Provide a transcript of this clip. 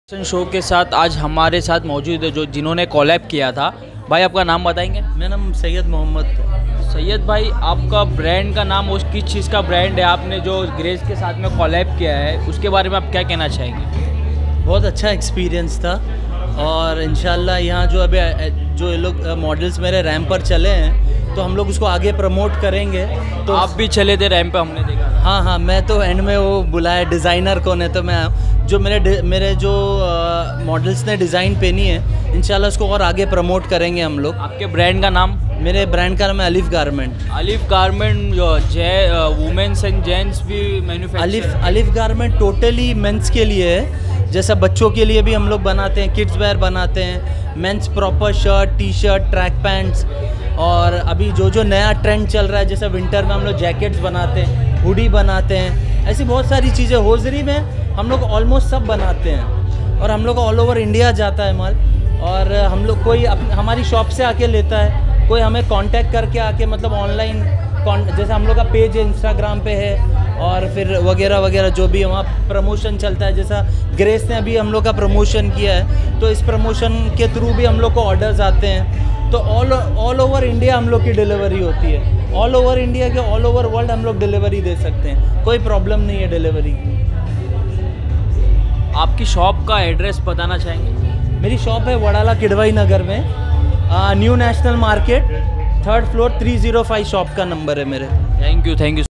Show के साथ आज हमारे साथ मौजूद है जो जिन्होंने कॉलैब किया था। भाई आपका नाम बताएंगे? मेरा नाम सैयद मोहम्मद। सैयद भाई, आपका ब्रांड का नाम उस किस चीज़ का ब्रांड है? आपने जो ग्रेस के साथ में कॉलैब किया है उसके बारे में आप क्या कहना चाहेंगे? बहुत अच्छा एक्सपीरियंस था और इंशाल्लाह यहाँ जो अभी जो ये लोग मॉडल्स मेरे रैंप पर चले हैं तो हम लोग उसको आगे प्रमोट करेंगे। तो आप भी चले थे रैंप पे, हमने देखा। हाँ, मैं तो एंड में वो बुलाया डिज़ाइनर को, नहीं तो मैं जो मेरे जो मॉडल्स ने डिज़ाइन पहनी है इंशाल्लाह उसको और आगे प्रमोट करेंगे हम लोग। आपके ब्रांड का नाम? मेरे ब्रांड का नाम है अलिफ गारमेंट। अलिफ गारमेंट जो वुमेन्स एंड जेंट्स भी manufacture? Alif garment totally men's के लिए है। जैसा बच्चों के लिए भी हम लोग बनाते हैं, किड्स वेयर बनाते हैं, men's proper shirt, T shirt, track pants, और अभी जो नया ट्रेंड चल रहा है जैसे विंटर में हम लोग जैकेट्स बनाते हैं, हुडी बनाते हैं, ऐसी बहुत सारी चीज़ें। होजरी में हम लोग ऑलमोस्ट सब बनाते हैं और हम लोग ऑल ओवर इंडिया जाता है माल। और हम लोग कोई हमारी शॉप से आके लेता है, कोई हमें कांटेक्ट करके आके, मतलब ऑनलाइन जैसे हम लोग का पेज है इंस्टाग्राम पे है, और फिर वगैरह वगैरह जो भी वहाँ प्रमोशन चलता है। जैसा ग्रेस ने अभी हम लोग का प्रमोशन किया है तो इस प्रमोशन के थ्रू भी हम लोग को ऑर्डर्स आते हैं। तो ऑल ओवर इंडिया हम लोग की डिलीवरी होती है। ऑल ओवर इंडिया के ऑल ओवर वर्ल्ड हम लोग डिलीवरी दे सकते हैं, कोई प्रॉब्लम नहीं है डिलीवरी। आपकी शॉप का एड्रेस बताना चाहेंगे? मेरी शॉप है वडाला किडवाई नगर में, new national market, 3rd floor, 305 shop का नंबर है मेरे। Thank you.